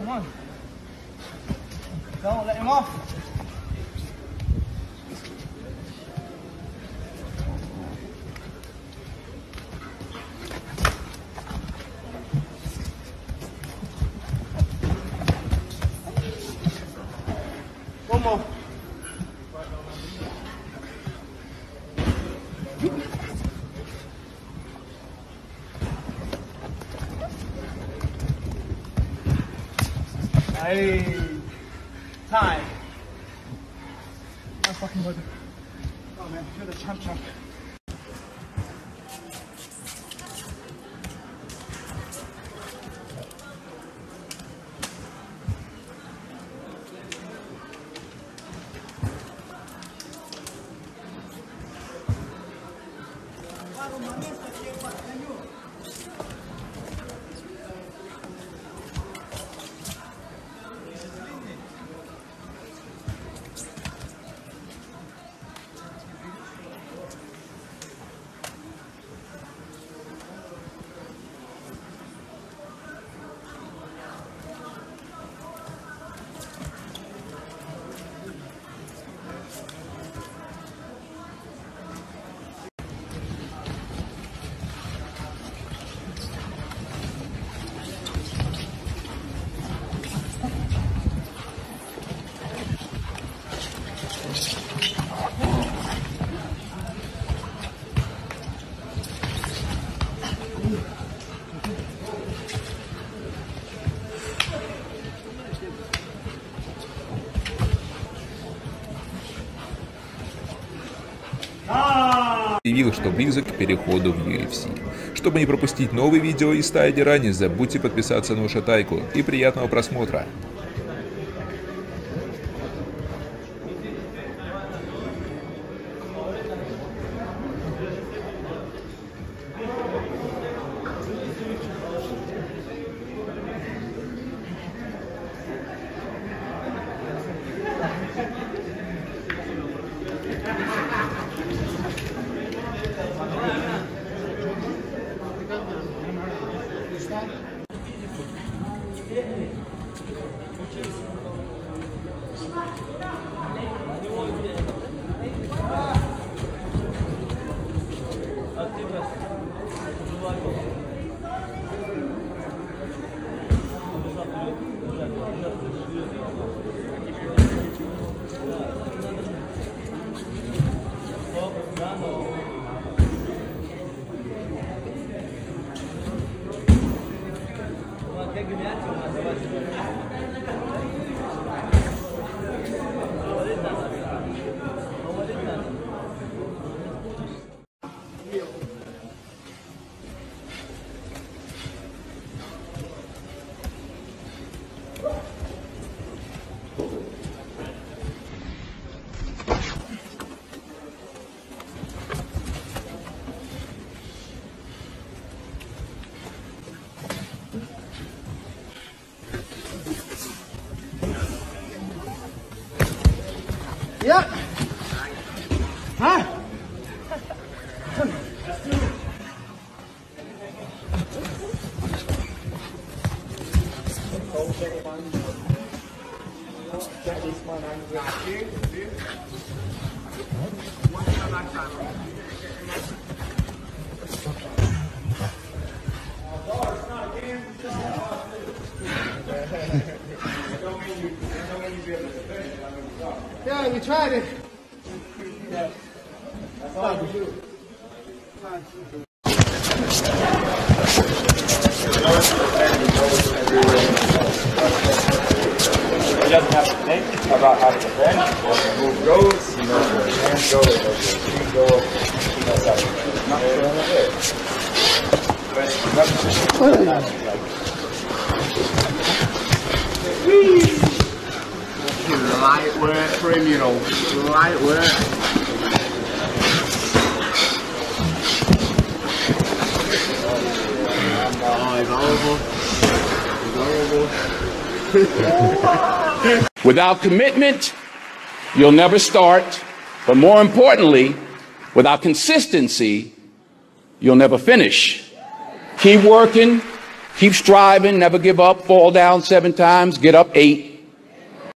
on. Don't let him off. One more. Hey, time. My fucking body. Oh man, you're the champ. Заявил, что близок к переходу в UFC. Чтобы не пропустить новые видео из Тайдера, не забудьте подписаться на Ушатайку и приятного просмотра. Yep. Huh? Yeah, we tried it. Yeah. That's all we do. He doesn't have to think about how to defend. The move goes, he knows where his hands go, he knows where his feet go, he knows how to defend. Not light work for him, you know. Light work. Without commitment, you'll never start. But more importantly, without consistency, you'll never finish. Keep working, Keep striving, never give up, fall down 7 times, get up 8.